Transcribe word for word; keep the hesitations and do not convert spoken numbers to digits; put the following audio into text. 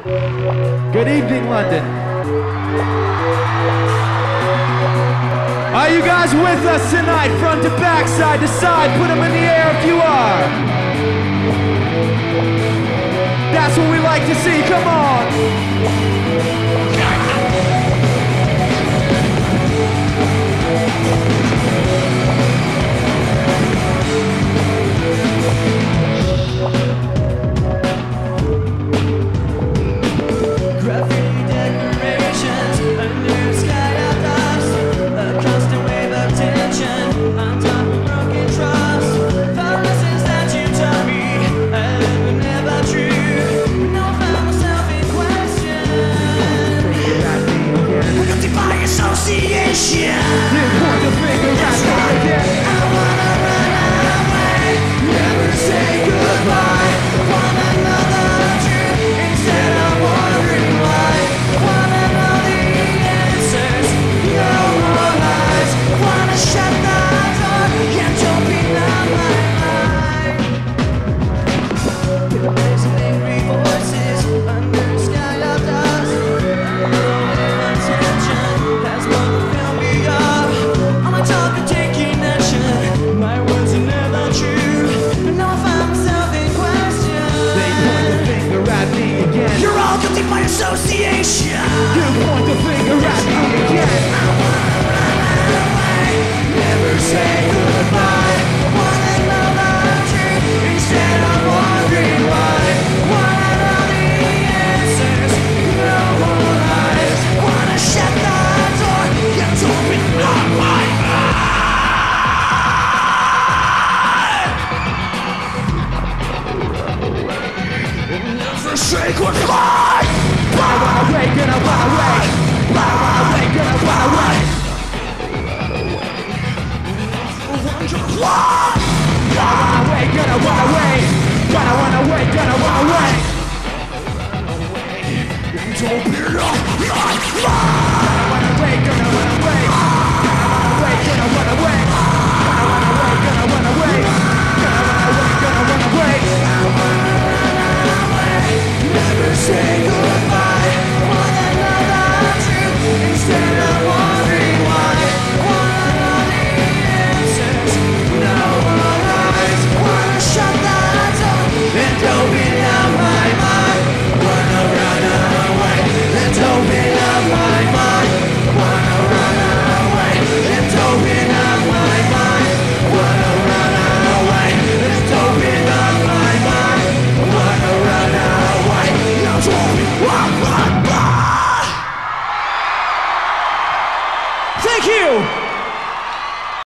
Good evening, London. Are you guys with us tonight, front to back, side to side? Put them in the air if you are. That's what we like to see, come on. Association. You point the finger at me again. I wanna run away, never say goodbye. Wanna know the truth instead of wondering why. Wanna know the answers, no more lies. Wanna shut the door, can't open up my mind. Replacing angry voices under a sky of dust. Unloading attention. By association, you point the finger at me again. I wanna run away, never say goodbye. Wanna know the truth instead of wondering why. Wanna know the answers, no more lies. Wanna shut the door, can't open up my mind. Never say goodbye. I wanna wake and I wanna wake. I wanna wake and I wanna wake. I wanna wake and I wanna wake. But I wanna wake and I wanna wake. Don't be lost. I wanna wake and I wanna wake. I wanna wake and I wanna wake. I wanna wake and I wanna wake. I wanna wake and I wanna wake. I wanna run away, never say goodbye. Wanna know the truth instead of wondering why. Wanna know the answers, no more lies. Wanna shut the door and open up my mind. Wanna run away and open up my mind. Wanna run away and open up my mind. Wanna run away and open up my mind. Wanna run away and open up my mind. Thank you!